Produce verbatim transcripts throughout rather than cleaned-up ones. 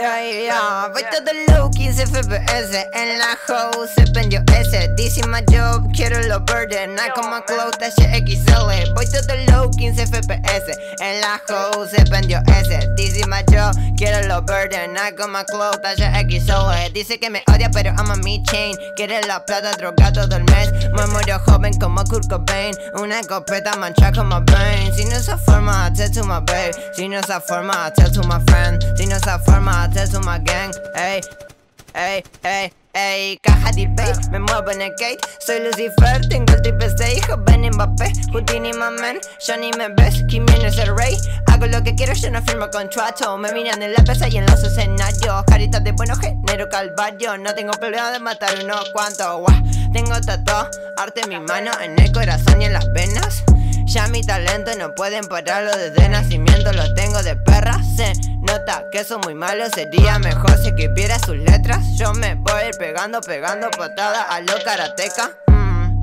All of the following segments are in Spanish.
Ey, yeah, voy todo low, quince F P S. En la house se prendió ese. Dice my job, quiero los verdes. Nike con my clothes, talle X L. Voy todo low, quince F P S. En la house se prendió ese. Dice my job, quiero los verdes. Nike con my clothes, talle X L. Dice que me odia pero ama mi chain. Quiere la plata, droga todo el mes. Me muero joven como Kurt Cobain. Una escopeta mancha con my brain. Si no esa forma, I tell to my babe. Si no esa forma, I tell to my friend. Si no esa forma, I tell to my gang. Ey, ey, ey, ey. Caja de pay, me muevo en el gate. Soy Lucifer, tengo el triple seis. Joven Mbappé, Houdini my man. Ya ni me ves, Kim es el rey. Hago lo que quiero, yo no firmo contrato. Me miran en la pesa y en los escenarios. Caritas de buenos género calvario. No tengo problema de matar unos cuantos. Wow. Tengo tatuado arte en mi mano, en el corazón y en las venas. Ya mi talento no pueden pararlo desde nacimiento. Lo tengo de perra, se nota que soy muy malo. Sería mejor si escribiera sus letras. Yo me voy a ir pegando, pegando patadas a lo karateca. mm.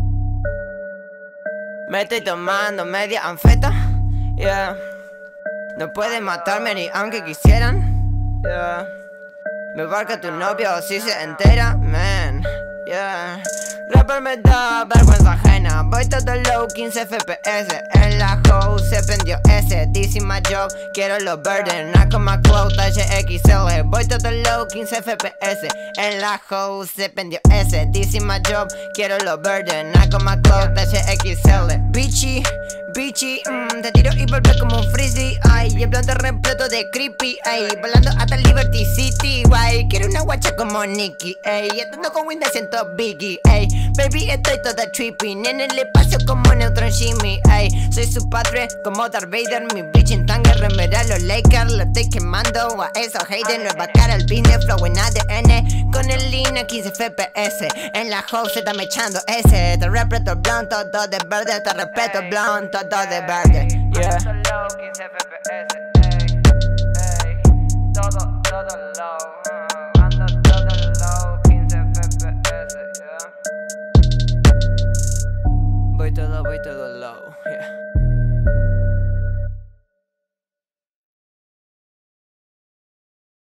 Me estoy tomando media anfeta, yeah. No pueden matarme ni aunque quisieran, yeah. Me barca tu novio si se entera, man, yeah. Rapper me da vergüenza ajena. Voy todo low, quince F P S. En la house se prendió ese. Dice my job, quiero los verdes. Nike con my clothes, talle X L. Voy todo low, quince F P S. En la house se prendió ese. Dice my job, quiero los verdes. Nike con my clothes, talle X L. Bitchy, bitchy, mm, te tiro y vuelve como un frizzy. Ay, y el blonde repleto de creepy. Ay, volando hasta Liberty City. Guay, quiero una guacha como Nicky. Ay, estando con Windows siento Biggie. Ay, baby, estoy toda trippy. En el espacio como Neutron Jimmy. Ay, soy su padre como Darth Vader. Mi bitch en tanga, remera los Lakers. Lo estoy quemando a esos haters. Nueva cara al business, flow en A D N. Con el línea quince F P S. En la house se está me echando ese. Te respeto blond, todo de verde. Te respeto blond, todo de verde. Yeah. quince F P S, ey, ey. Todo, todo low. Ando todo low, quince F P S, yeah. Voy todo, voy todo